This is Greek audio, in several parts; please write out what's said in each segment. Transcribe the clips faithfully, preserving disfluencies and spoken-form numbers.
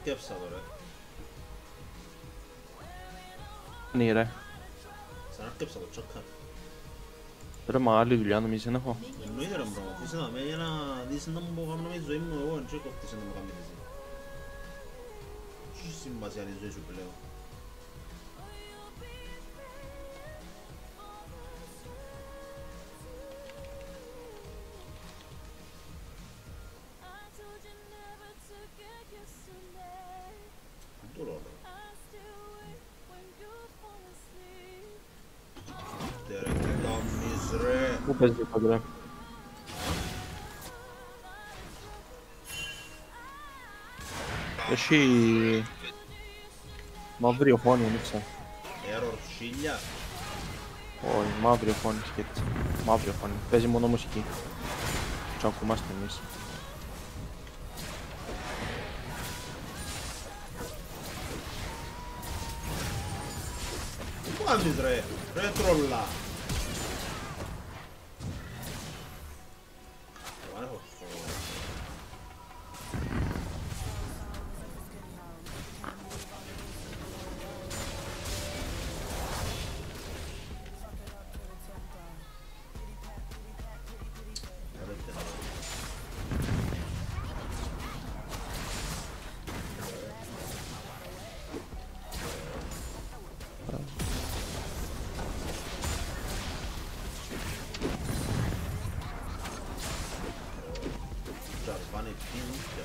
αρκεύσα τώρα. Ναι ρε. Σαν αρκεύσα το τσόκα. Ρε μα άλλη δουλειά νομίζεις δεν έχω. Εννοείται ρε μπρο, αφήσε να με για να δεις να μου πω κάνω με τη ζωή μου εγώ, και κόφτησε να μου κάνει εσύ. Τι σημασία είναι η ζωή σου πλέον. Το λόγο. Τερε και κάμνεις ρε. Πού παίζει το κοντρέ. Έχει μαύρη οθόνη, ανοίξα. Error χίλια. Όχι, μαύρη οθόνη σκέτης. Μαύρη οθόνη. Παίζει μόνο μουσική. Τι ακούμαστε εμείς. Τι μου κάνεις ρε, ρε τρολά. Πάνε πίνουκια.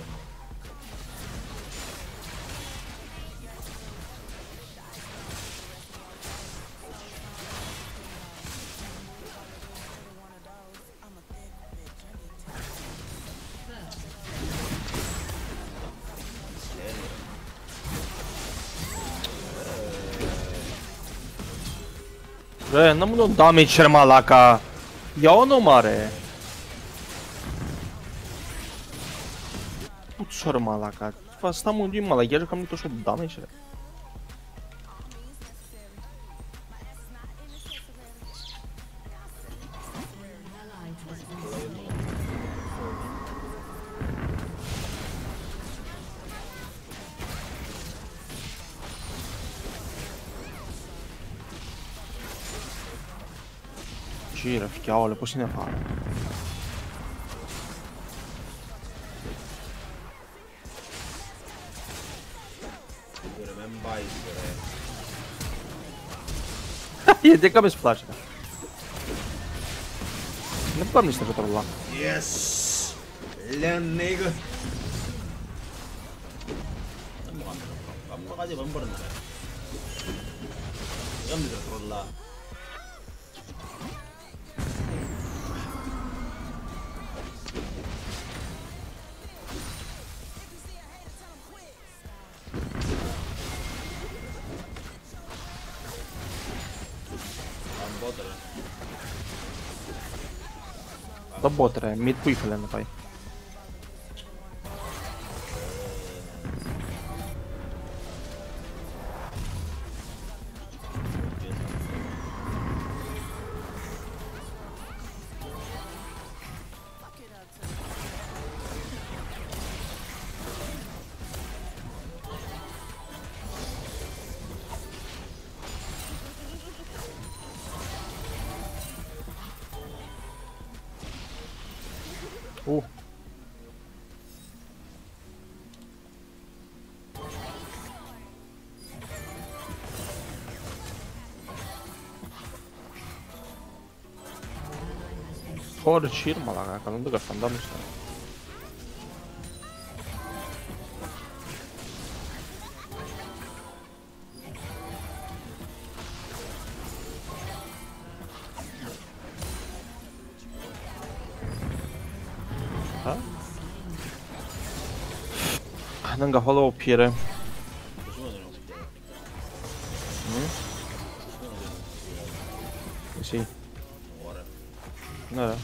Ρε, να μου τον damage ρε μαλάκα. Για όνομα ρε. Πού τους ρε μαλάκα. Φαστά μου δύο μαλακιές έκαμε τόσο damage ρε. Τι ρε φτιάω, πώς είναι φάρα. Γιατί έκαμες flash ρε. Δεν μου κάνεις τέτοια τρολά. Yes! Leon nigga! Δεν μου κάνεις ρε. Κάμω κάτι που δεν μπορεί να κάνει. Δεν κάνεις ρε τρολά. Το bot ρε, mid που ήθελε να πάει. Ου. Χωρίς cheer μαλάκα, καλό το κασταντάμισε. Δεν καθόλου ο πι ρε. Εσύ. Ναι ρε.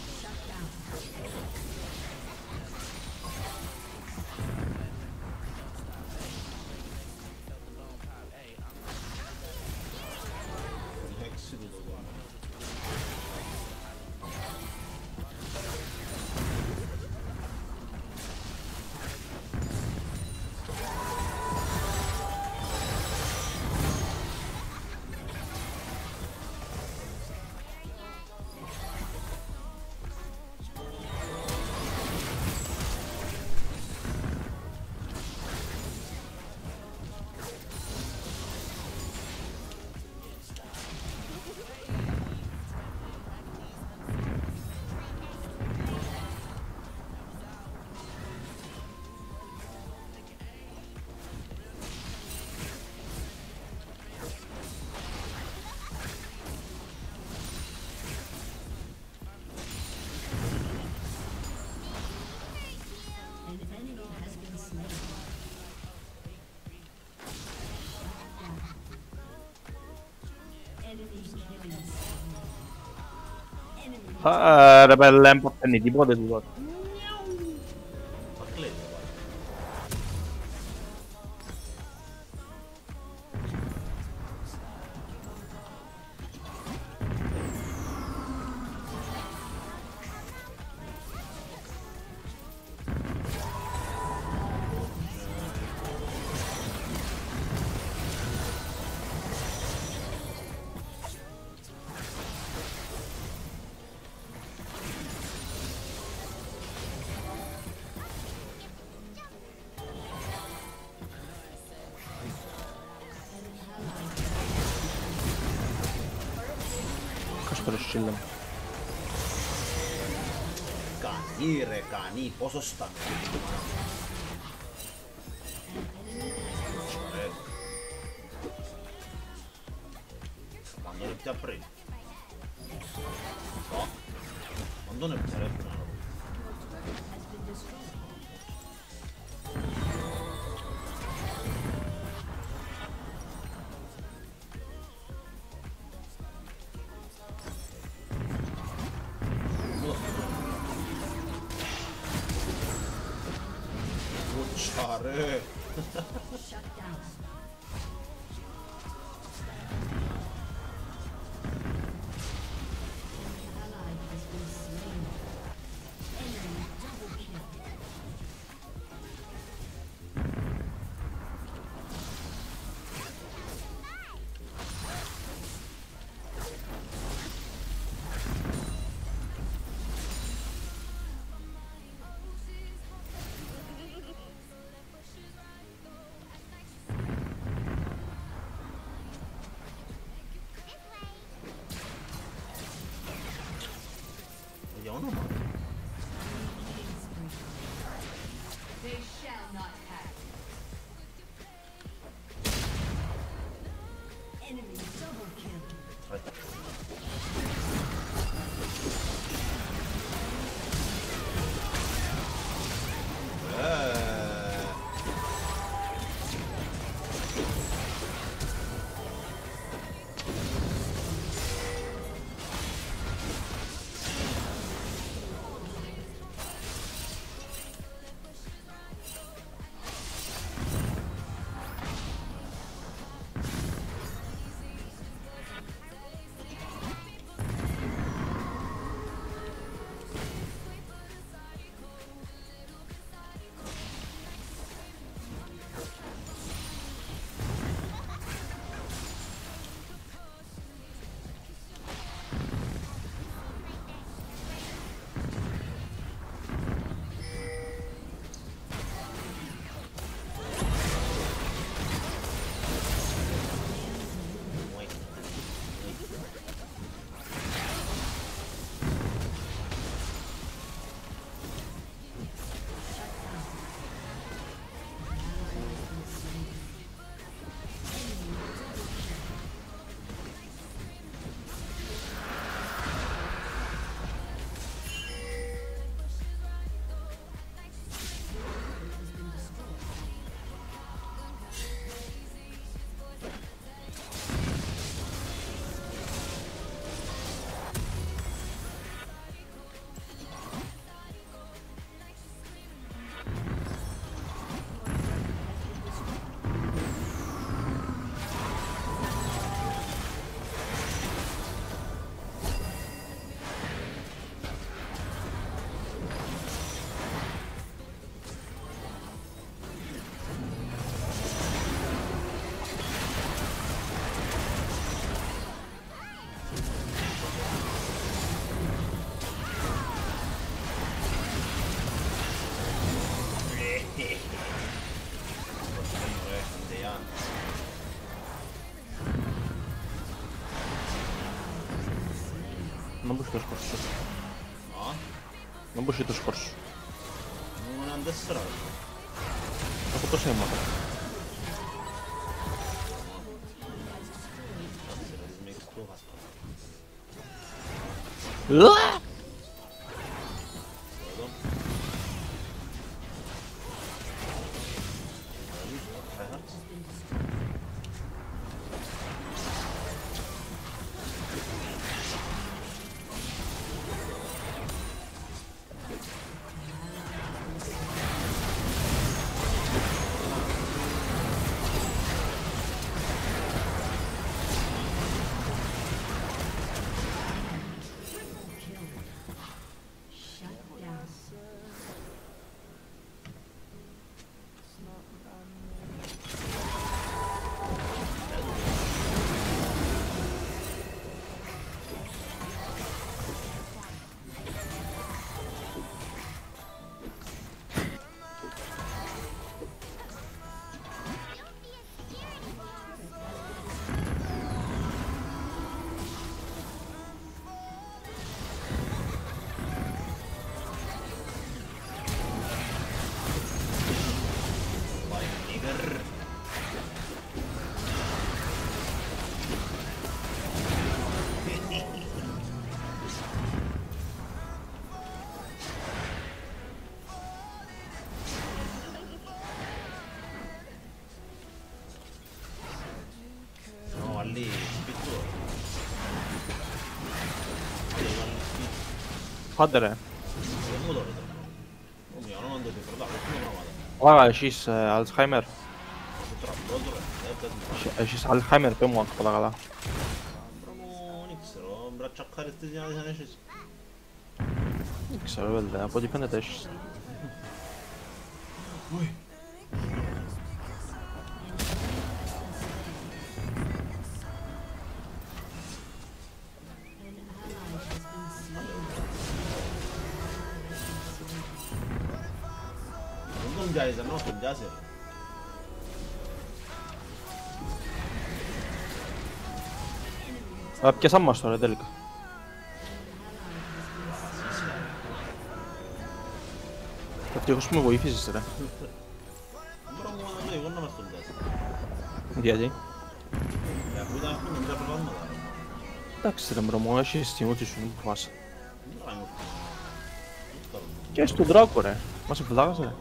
Ah, per l'importante tipo di tutto. Streszczyłem. Cani, recani, posso stare. Quando ne ti apri? No. Quando ne sarebbe una roba? Bucciare! Vediamo una mano. They shall not pass. Enemy double kill. Vai. Eh. Non busci lo scorso. No? Non busci lo scorso. Non addestrato. Ma quanto sei morto? Anzi, era dismesso fatto. Ah! Άντε ρε. Δεν μου το ρωτώ. Μου για όνομα του επιπρότα, δεν είναι πράγματα. Ωρα, έχεις Alzheimer. Το τραμπός ρε, δεν πέτω. Έχεις Alzheimer, πέ μου αν το πω τα καλά. Μπρο μου, δεν ξέρω, μπρα τσακάρεις τις για να δεις αν έχεις. Δεν ξέρω βέβαια, από ό,τι φαίνεται έχεις. Δεν τον πιάσεις, ενώ τον πιάσει ρε. Αλλά πιάσαν μας τώρα τελικά. Ευτυχώς που με βοήθησες ρε. Μπρο μου, να το εγώ να μας τον πιάσει. Γιατί? Για αφού ήταν αυτό με μια πράγματα ρε. Εντάξει ρε μπρο μου, έχεις την ούτη σου, μην που φας. Δεν θα είμαι αυτό. Και στον Δράκο ρε, μας εμπλάκας ρε. Δεν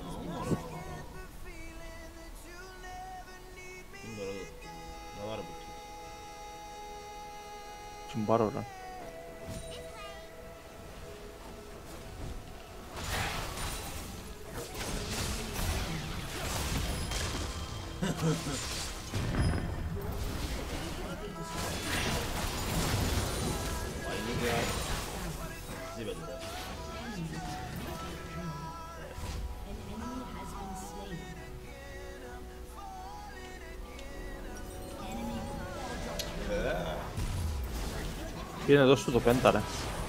το ρωτώ. Να βάρε που ξέρεις. Τσιμπάρω ρε. Πάει νίκαια. Ζήπεται ρε. Πήγαινε εδώ στο το πέντα ρε.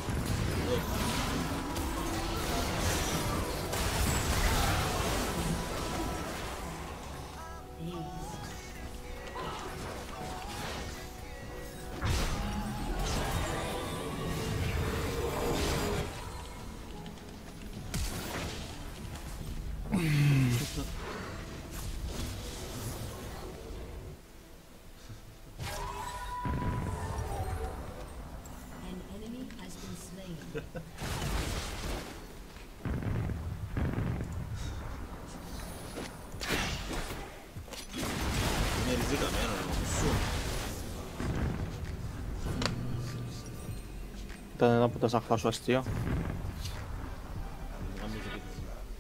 An enemy has been slain. Είναι ριζικαμένο ρε, σου. Ήταν ένα από τα σαχτά σου αστεία. Δεν κάνεις επίθεση.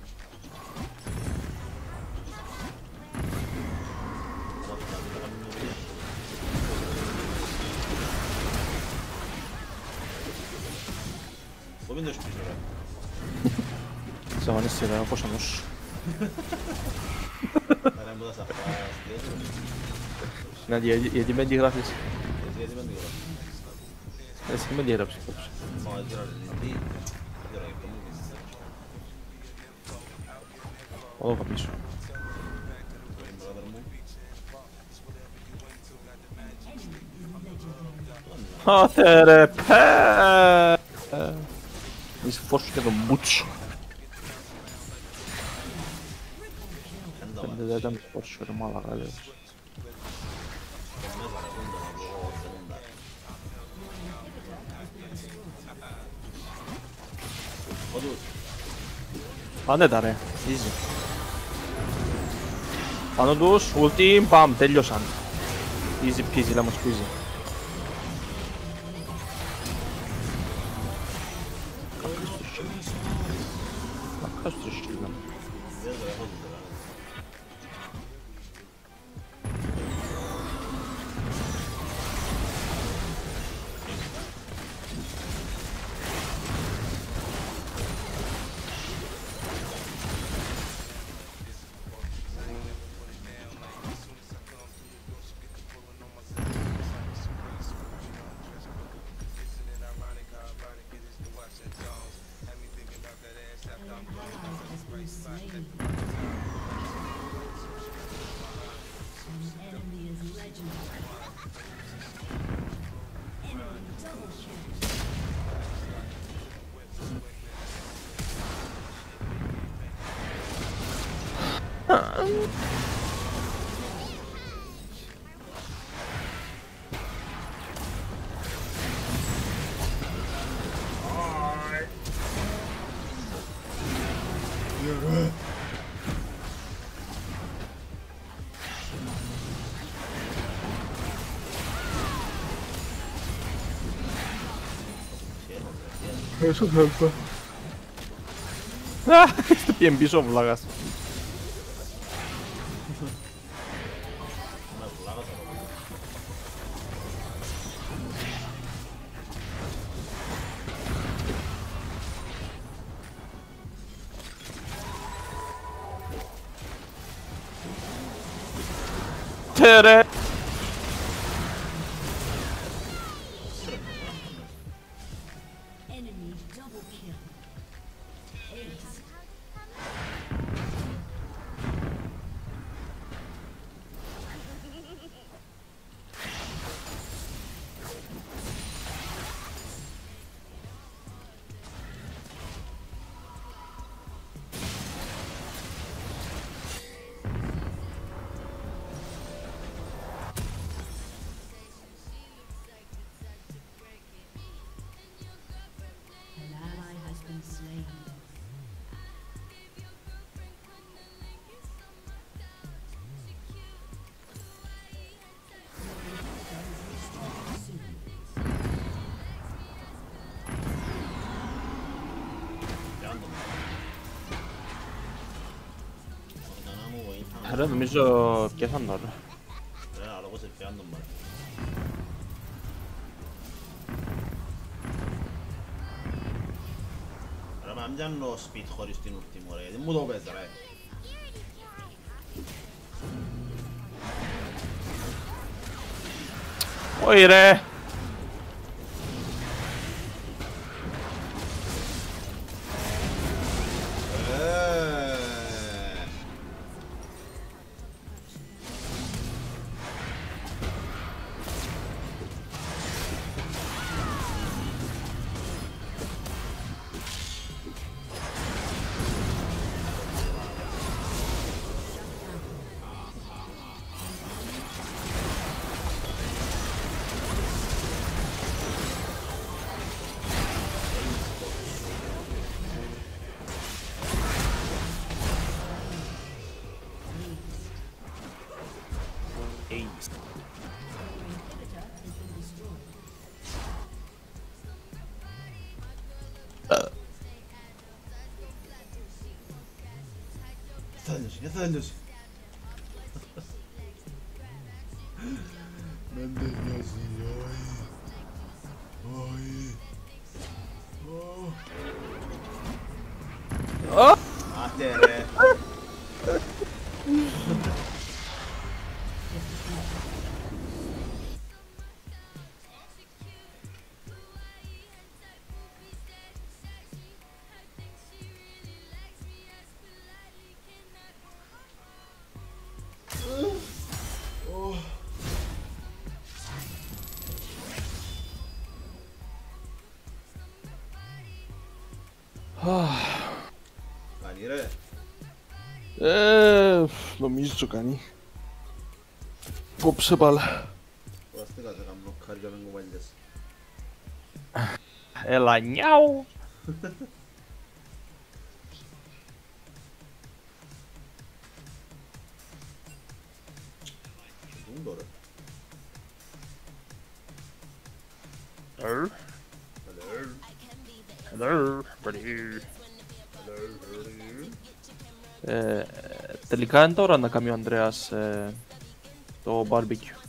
Θα το κάνει, θα κάνει μια επίθεση. Πού μην το έχεις πίσω ρε. Ξαφανίστηκε ρε, πώς όμως. Άρα μου τα σαφά αστείες ρε. Ναι, γιατί- γιατί με αντιγράφεις. Έτσι γιατί με αντιγράφεις. Εσύ με αντιγράψεις απόψε. Μα έτσι ρε, τι. Δεν ξέρω, γι' αυτό μου πεις. Εδώ πίσω. Brother μου. Άθε ρε, πέ! Είσαι φως και τον μπούτσο. Εν τα Πέντε μάτια. δεν ήταν φως ρε μάλακα λέω. Το μέσα ρε, πούντα να πω, σελούντα. Όντως. Πάνε τα ρε, easy. Πάνω τους, ulti, μπαμ, τέλειωσαν. Easy peasy, lemon squeezy. Να κάτω στο shield να μου. Δεν το έχω δει τώρα. Eso salva. Ah, este bien πίσω ο βλάγας. Ένας βλάγας από εδώ. Τερε. Enemy double kill. Ace. An ally has been slain. Πιάντο. Οργανά μου βοήθα. Ρε νομίζω πιάσαν τώρα. Ρε, αλλά εγώ σε πιάντο μπαρ. Ρε, μα μην πιάνω speed χωρίς την ουρτή μου, ρε, γιατί μου το πες, ρε. Όχι ρε. Ε. Θα τελειώσει, δεν θα τελειώσει. Δεν τελειώσει, όχι. Όχι. Άτε ρε. Κάνει ρε. Ε, νομίζω κάνει. Κόψε πάλα. Κουραστήκα σε κάνω κάρι για να μην κουβαλιές. Έλα νιάου. Πού τώρα. Hello. Hello. Hello. Ε, τελικά είναι τώρα να κάνει ο Ανδρέας ε, το barbecue.